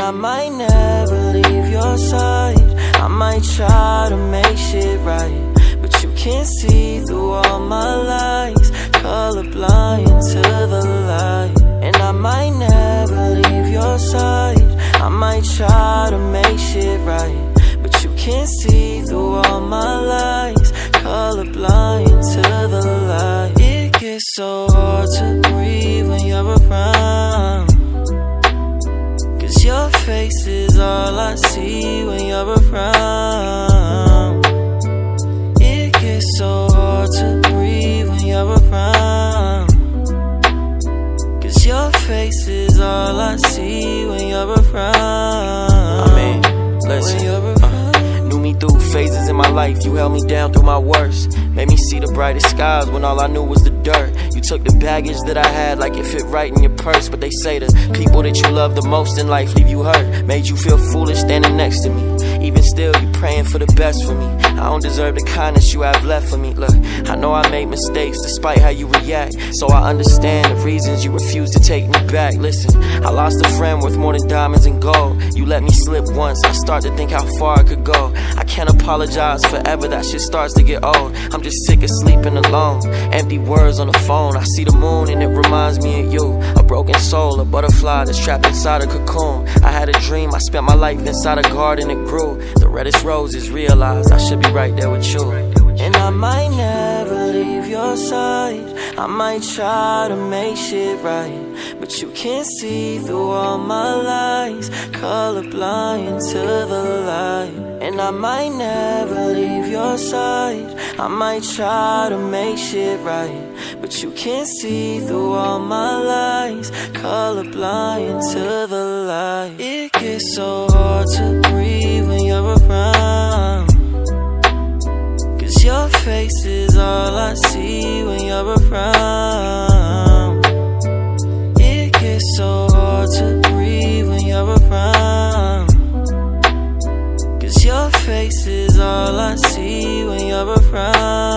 I might never leave your side. I might try to make shit right, but you can't see through all my lies. Colorblind to the light. And I might never leave your side. I might try to make shit right, but you can't see through all my lies. Colorblind to the light. It gets so hard to breathe when you're around, 'cause your face is all I see when you're around. It gets so hard to breathe when you're around, 'cause your face is all I see when you're around. I mean, listen, knew me through phases in my life. You held me down through my worst. Made me see the brightest skies when all I knew was the dirt. You took the baggage that I had like it fit right in your purse. But they say the people that you love the most in life leave you hurt. Made you feel foolish standing next to me. Even still, you praying for the best for me. I don't deserve the kindness you have left for me. Look, I know I made mistakes despite how you react, so I understand the reasons you refuse to take me back. Listen, I lost a friend worth more than diamonds and gold. You let me slip once, I start to think how far I could go. I can't apologize forever, that shit starts to get old. I'm just sick of sleeping alone, empty words on the phone. I see the moon and it reminds me of you. A broken soul, a butterfly that's trapped inside a cocoon. I had a dream, I spent my life inside a garden, it grew. The reddest roses, realized I should be right there with you. And I might never leave your side. I might try to make shit right, but you can't see through all my lies. Colorblind to the light. And I might never leave your side. I might try to make shit right, but you can't see through all my lies. Colorblind to the light. It gets so hard to breathe when you're around, 'cause your face is all I see when you're around. It gets so hard to breathe when you're around, 'cause your face is all I see when you're around.